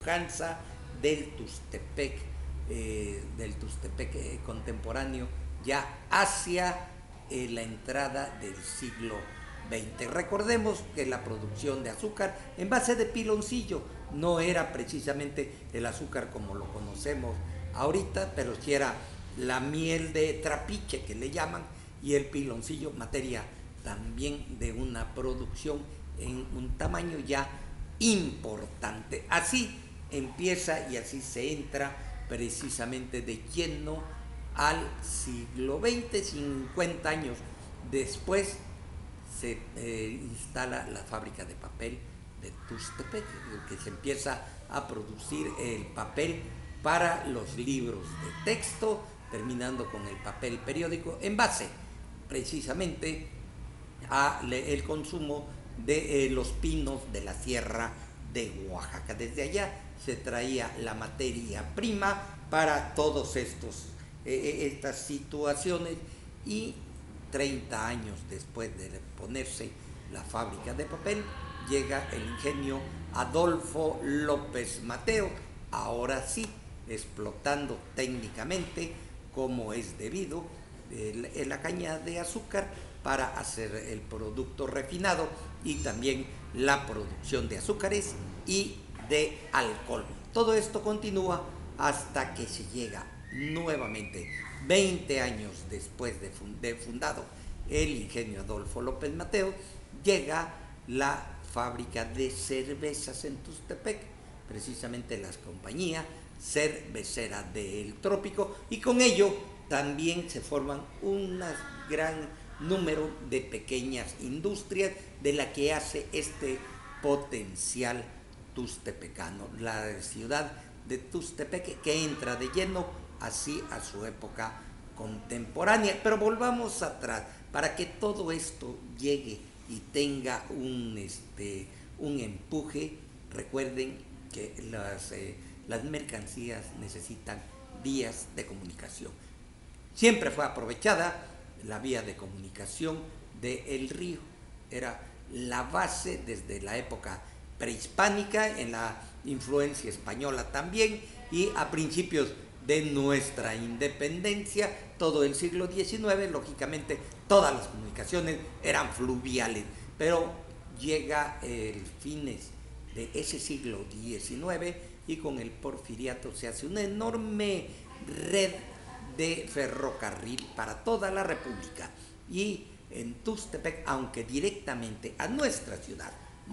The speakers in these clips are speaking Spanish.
pujanza del Tustepec contemporáneo, ya hacia la entrada del siglo XX. Recordemos que la producción de azúcar en base de piloncillo no era precisamente el azúcar como lo conocemos ahorita, pero sí era la miel de trapiche que le llaman, y el piloncillo, materia también de una producción en un tamaño ya importante. Así empieza y así se entra precisamente de lleno al siglo XX. 50 años después se instala la fábrica de papel de Tustepec, que se empieza a producir el papel para los libros de texto, terminando con el papel periódico en base precisamente a el consumo de los pinos de la sierra de Oaxaca. Desde allá se traía la materia prima para todos estas situaciones, y 30 años después de ponerse la fábrica de papel llega el ingenio Adolfo López Mateo, ahora sí explotando técnicamente como es debido la caña de azúcar para hacer el producto refinado y también la producción de azúcares y de alcohol. Todo esto continúa hasta que se llega nuevamente 20 años después de fundado el ingenio Adolfo López Mateo, llega la fábrica de cervezas en Tustepec, precisamente la compañía cervecera del Trópico, y con ello también se forman un gran número de pequeñas industrias de la que hace este potencial tustepecano, la ciudad de Tustepec, que entra de lleno así a su época contemporánea. Pero volvamos atrás, para que todo esto llegue y tenga un empuje. Recuerden que las mercancías necesitan vías de comunicación. Siempre fue aprovechada la vía de comunicación del río, era la base desde la época prehispánica, en la influencia española también, y a principios de nuestra independencia, todo el siglo XIX, lógicamente todas las comunicaciones eran fluviales, pero llega el fines de ese siglo XIX y con el porfiriato se hace una enorme red de ferrocarril para toda la República, y en Tustepec, aunque directamente a nuestra ciudad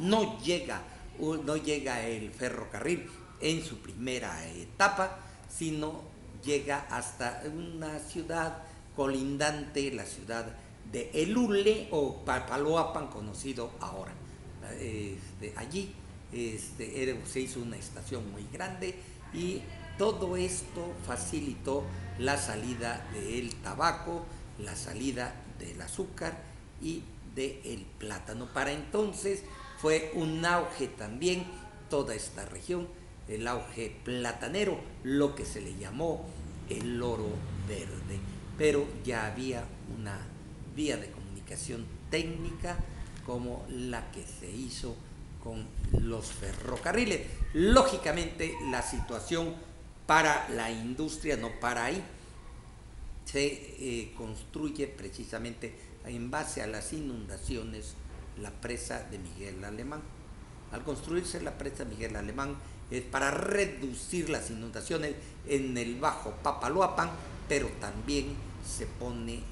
no llega el ferrocarril en su primera etapa, sino llega hasta una ciudad colindante, la ciudad de Elule o Papaloapan, conocido ahora. Allí se hizo una estación muy grande, y todo esto facilitó la salida del tabaco, la salida del azúcar y del plátano. Para entonces fue un auge también toda esta región, el auge platanero, lo que se le llamó el oro verde. Pero ya había una vía de comunicación técnica como la que se hizo con los ferrocarriles. Lógicamente la situación para la industria no para ahí. Se construye precisamente en base a las inundaciones la presa de Miguel Alemán. Al construirse la presa Miguel Alemán es para reducir las inundaciones en el Bajo Papaloapan, pero también se pone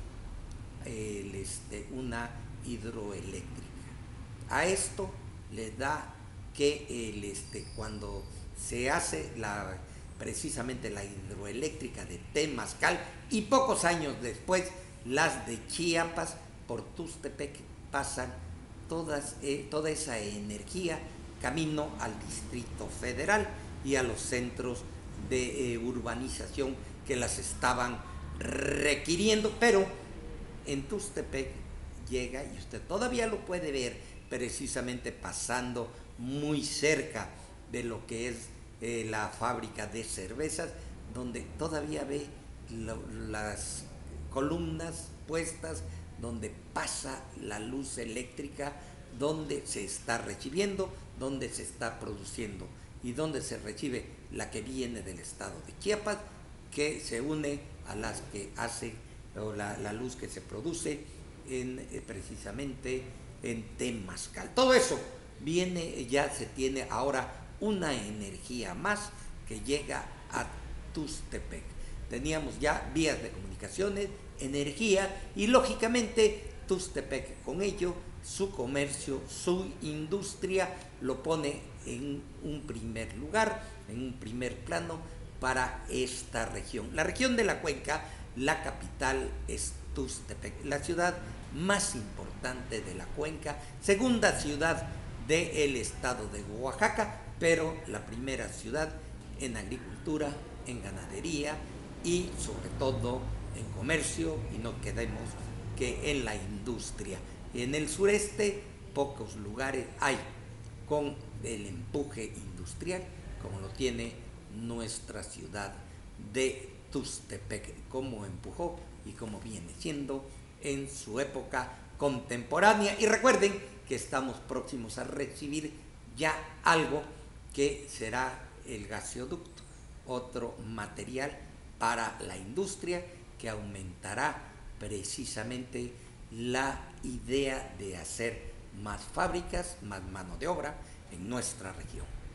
una hidroeléctrica. A esto le da que cuando se hace precisamente la hidroeléctrica de Temazcal, y pocos años después las de Chiapas, por Tustepec pasan toda esa energía camino al Distrito Federal y a los centros de urbanización que las estaban requiriendo. Pero en Tustepec llega, y usted todavía lo puede ver, precisamente pasando muy cerca de lo que es la fábrica de cervezas, donde todavía ve las columnas puestas, donde pasa la luz eléctrica, donde se está recibiendo, donde se está produciendo y donde se recibe la que viene del estado de Chiapas, que se une a las que hace, o la luz que se produce precisamente en Temazcal. Todo eso viene, ya se tiene ahora una energía más que llega a Tustepec. Teníamos ya vías de comunicaciones, energía y lógicamente Tustepec con ello, su comercio, su industria lo pone en un primer lugar, en un primer plano para esta región. La región de la Cuenca, la capital es Tustepec, la ciudad más importante de la Cuenca, segunda ciudad del estado de Oaxaca, pero la primera ciudad en agricultura, en ganadería y sobre todo en comercio, y no quedemos que en la industria. En el sureste pocos lugares hay con el empuje industrial como lo tiene nuestra ciudad de Tustepec, como empujó y como viene siendo en su época contemporánea. Y recuerden que estamos próximos a recibir ya algo que será el gasoducto, otro material para la industria que aumentará precisamente la idea de hacer más fábricas, más mano de obra en nuestra región.